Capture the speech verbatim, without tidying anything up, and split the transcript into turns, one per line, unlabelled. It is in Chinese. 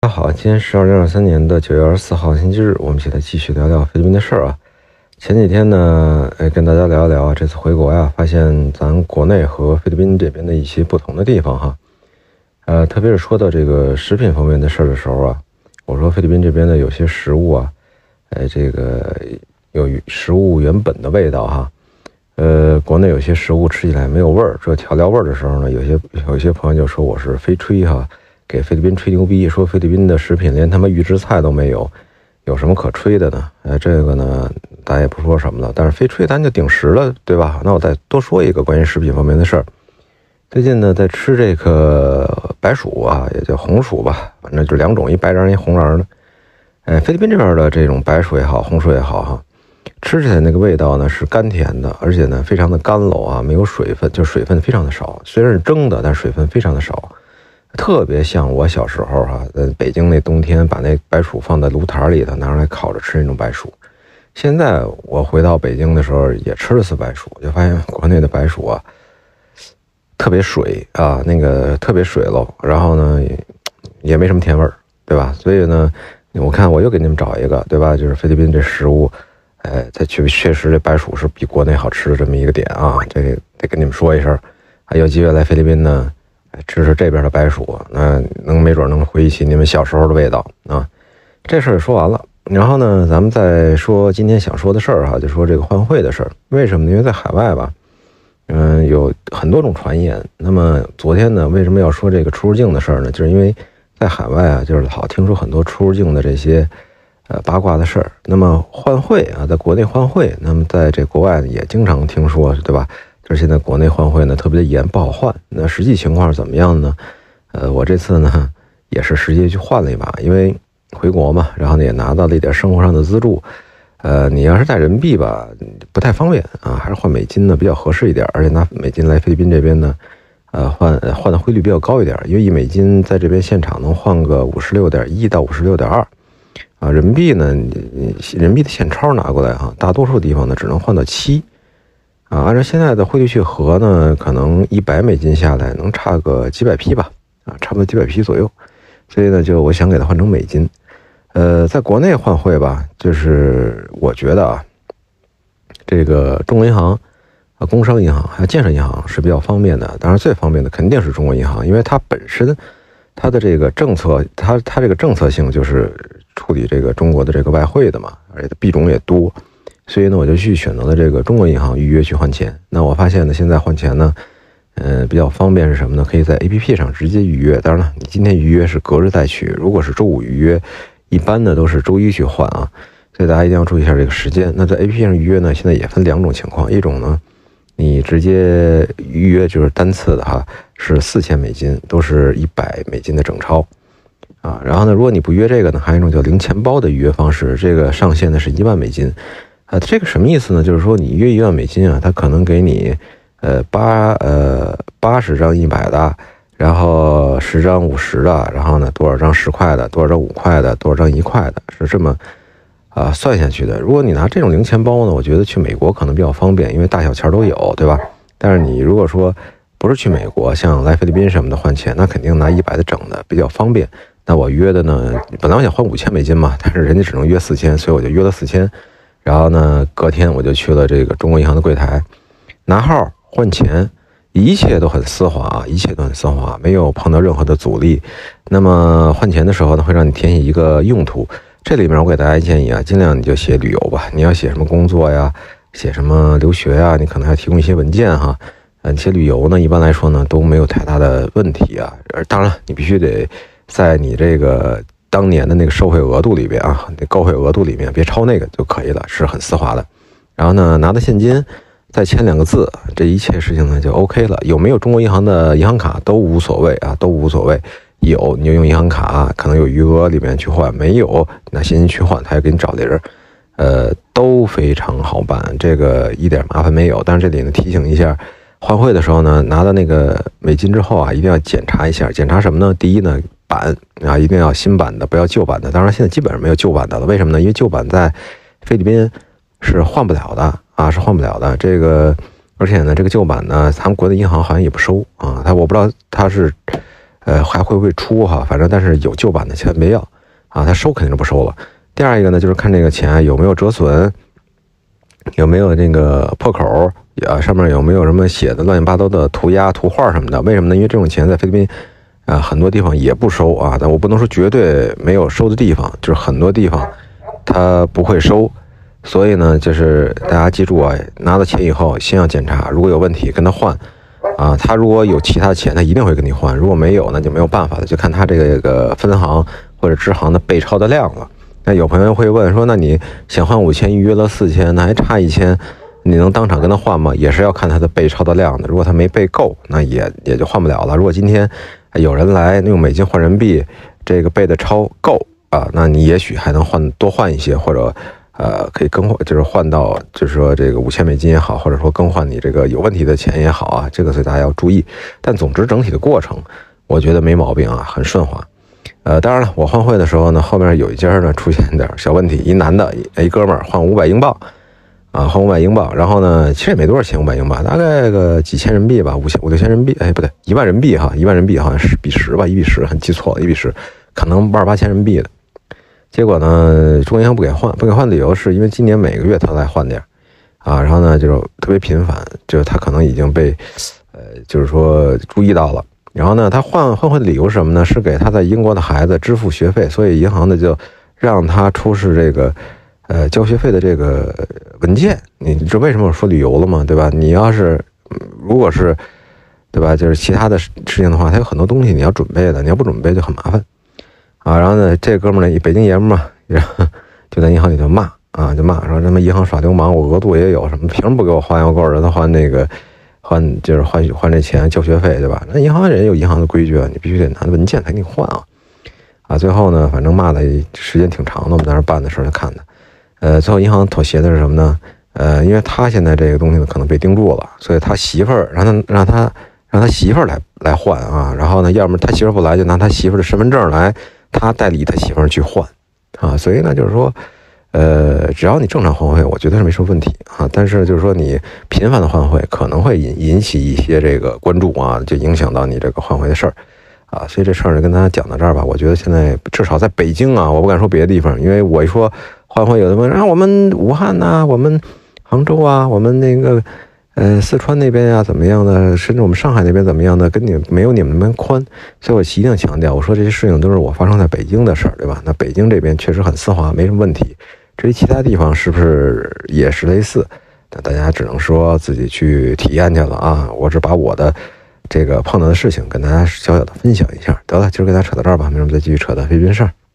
大家好，今天是二零二三年的九月二十四号星期日，我们一起来继续聊聊菲律宾的事儿啊。前几天呢，哎，跟大家聊一聊这次回国呀，发现咱国内和菲律宾这边的一些不同的地方哈。呃，特别是说到这个食品方面的事儿的时候啊，我说菲律宾这边的有些食物啊，哎，这个有食物原本的味道哈。呃，国内有些食物吃起来没有味儿，只有调料味儿的时候呢，有些有些朋友就说我是非吹哈。给菲律宾吹牛逼，说菲律宾的食品连他妈预制菜都没有，有什么可吹的呢？呃，这个呢，大家也不说什么了。但是非吹咱就顶实了，对吧？那我再多说一个关于食品方面的事儿。最近呢，在吃这个白薯啊，也叫红薯吧，反正就两种，一白瓤一红瓤的。哎，菲律宾这边的这种白薯也好，红薯也好哈，吃起来那个味道呢是甘甜的，而且呢非常的干搂啊，没有水分，就水分非常的少。虽然是蒸的，但水分非常的少。特别像我小时候哈、啊，在北京那冬天把那白薯放在炉台里头拿出来烤着吃那种白薯。现在我回到北京的时候也吃了次白薯，就发现国内的白薯啊特别水啊，那个特别水喽，然后呢 也, 也没什么甜味儿，对吧？所以呢，我看我又给你们找一个，对吧？就是菲律宾这食物，哎，它确确实这白薯是比国内好吃的这么一个点啊，这个得跟你们说一声。还有机会来菲律宾呢。吃吃这边的白薯，那能没准能回忆起你们小时候的味道啊。这事儿也说完了，然后呢，咱们再说今天想说的事儿哈，就说这个换汇的事儿。为什么呢？因为在海外吧，嗯，有很多种传言。那么昨天呢，为什么要说这个出入境的事儿呢？就是因为在海外啊，就是好听说很多出入境的这些呃八卦的事儿。那么换汇啊，在国内换汇，那么在这国外也经常听说，对吧？就是现在国内换汇呢特别的严，不好换。那实际情况是怎么样呢？呃，我这次呢也是实际去换了一把，因为回国嘛，然后呢也拿到了一点生活上的资助。呃，你要是带人民币吧，不太方便啊，还是换美金呢比较合适一点。而且拿美金来菲律宾这边呢，呃，换换的汇率比较高一点，因为一美金在这边现场能换个五十六点一到五十六点二。啊，人民币呢，人民币的现钞拿过来哈、啊，大多数地方呢只能换到七。啊，按照现在的汇率去合呢，可能一百美金下来能差个几百匹吧，啊，差不多几百匹左右。所以呢，就我想给它换成美金。呃，在国内换汇吧，就是我觉得啊，这个中国银行、啊工商银行还有建设银行是比较方便的。当然，最方便的肯定是中国银行，因为它本身它的这个政策，它它这个政策性就是处理这个中国的这个外汇的嘛，而且币种也多。所以呢，我就去选择了这个中国银行预约去换钱。那我发现呢，现在换钱呢，呃，比较方便是什么呢？可以在 A P P 上直接预约。当然了，你今天预约是隔日再取。如果是周五预约，一般呢都是周一去换啊。所以大家一定要注意一下这个时间。那在 A P P 上预约呢，现在也分两种情况。一种呢，你直接预约就是单次的哈，是四千美金，都是一百美金的整钞啊。然后呢，如果你不约这个呢，还有一种叫零钱包的预约方式，这个上限呢是一万美金。啊，这个什么意思呢？就是说你约一万美金啊，他可能给你，呃八呃八十张一百的，然后十张五十的，然后呢多少张十块的，多少张五块的，多少张一块的，是这么啊算下去的。如果你拿这种零钱包呢，我觉得去美国可能比较方便，因为大小钱都有，对吧？但是你如果说不是去美国，像来菲律宾什么的换钱，那肯定拿一百的整的比较方便。那我约的呢，本来我想换五千美金嘛，但是人家只能约四千，所以我就约了四千。然后呢，隔天我就去了这个中国银行的柜台，拿号换钱，一切都很丝滑啊，一切都很丝滑，没有碰到任何的阻力。那么换钱的时候呢，会让你填写一个用途，这里面我给大家建议啊，尽量你就写旅游吧，你要写什么工作呀，写什么留学呀，你可能还提供一些文件哈。呃，你写旅游呢，一般来说呢都没有太大的问题啊。而当然，你必须得在你这个当年的那个受贿额度里边啊，那购汇额度里面别超那个就可以了，是很丝滑的。然后呢，拿到现金，再签两个字，这一切事情呢就 OK 了。有没有中国银行的银行卡都无所谓啊，都无所谓。有你就用银行卡，可能有余额里面去换；没有拿现金去换，他也给你找理儿。呃，都非常好办，这个一点麻烦没有。但是这里呢提醒一下，换汇的时候呢，拿到那个美金之后啊，一定要检查一下。检查什么呢？第一呢，版啊，一定要新版的，不要旧版的。当然现在基本上没有旧版的了，为什么呢？因为旧版在菲律宾是换不了的啊，是换不了的。这个，而且呢，这个旧版呢，咱们国内银行好像也不收啊。他我不知道他是呃，还会不会出哈？反正但是有旧版的千万别要啊，他收肯定是不收了。第二一个呢，就是看这个钱有没有折损，有没有那个破口啊，上面有没有什么写的乱七八糟的涂鸦、图画什么的？为什么呢？因为这种钱在菲律宾啊，很多地方也不收啊，但我不能说绝对没有收的地方，就是很多地方他不会收。所以呢，就是大家记住啊，拿到钱以后先要检查，如果有问题跟他换啊。他如果有其他钱，他一定会跟你换；如果没有，那就没有办法了，就看他这个个分行或者支行的被抄的量了。那有朋友会问说，那你想换五千，预约了四千，那还差一千，你能当场跟他换吗？也是要看他的被抄的量的。如果他没被够，那也也就换不了了。如果今天有人来用美金换人民币，这个被的抄够啊，那你也许还能换多换一些，或者。呃，可以更换，就是换到，就是说这个五千美金也好，或者说更换你这个有问题的钱也好啊，这个所以大家要注意。但总之整体的过程，我觉得没毛病啊，很顺滑。呃，当然了，我换汇的时候呢，后面有一家呢出现点小问题，一男的，一哥们儿换五百英镑，啊，换五百英镑，然后呢，其实也没多少钱，五百英镑，大概个几千人民币吧，五千五六千人民币，哎，不对，一万人民币哈，一万人民币好像是比十吧，一比十，很记错了，一比十，可能万八千人民币的。结果呢，中国银行不给换，不给换的理由是因为今年每个月他来换点啊，然后呢就是特别频繁，就是他可能已经被，呃，就是说注意到了。然后呢，他换换汇的理由是什么呢？是给他在英国的孩子支付学费，所以银行呢就让他出示这个，呃，交学费的这个文件。你知道为什么我说旅游了吗？对吧？你要是如果是，对吧？就是其他的事情的话，他有很多东西你要准备的，你要不准备就很麻烦。啊，然后呢，这哥们儿呢，北京爷们儿嘛，然后就在银行里头骂啊，就骂说他妈银行耍流氓，我额度也有，什么凭什么不给我换？要给我儿子换那个换就是换换这钱交学费，对吧？那银行人有银行的规矩啊，你必须得拿文件才给你换啊。啊，最后呢，反正骂的时间挺长的，我们在那办的时候就看的。呃，最后银行妥协的是什么呢？呃，因为他现在这个东西呢可能被盯住了，所以他媳妇儿让他让他让他媳妇儿来来换啊，然后呢，要么他媳妇儿不来，就拿他媳妇儿的身份证来。他代理他媳妇儿去换，啊，所以呢，就是说，呃，只要你正常换汇，我觉得是没什么问题啊。但是就是说，你频繁的换汇可能会引引起一些这个关注啊，就影响到你这个换汇的事儿啊。所以这事儿呢，跟大家讲到这儿吧。我觉得现在至少在北京啊，我不敢说别的地方，因为我一说换汇，有的问啊，我们武汉呐、啊，我们杭州啊，我们那个。呃，四川那边呀、啊、怎么样的，甚至我们上海那边怎么样的，跟你没有你们那边宽，所以我一定强调，我说这些事情都是我发生在北京的事儿，对吧？那北京这边确实很丝滑，没什么问题。至于其他地方是不是也是类似，那大家只能说自己去体验去了啊。我只把我的这个碰到的事情跟大家小小的分享一下。得了，今儿跟大家扯到这儿吧，明儿我们再继续扯到菲律宾事儿。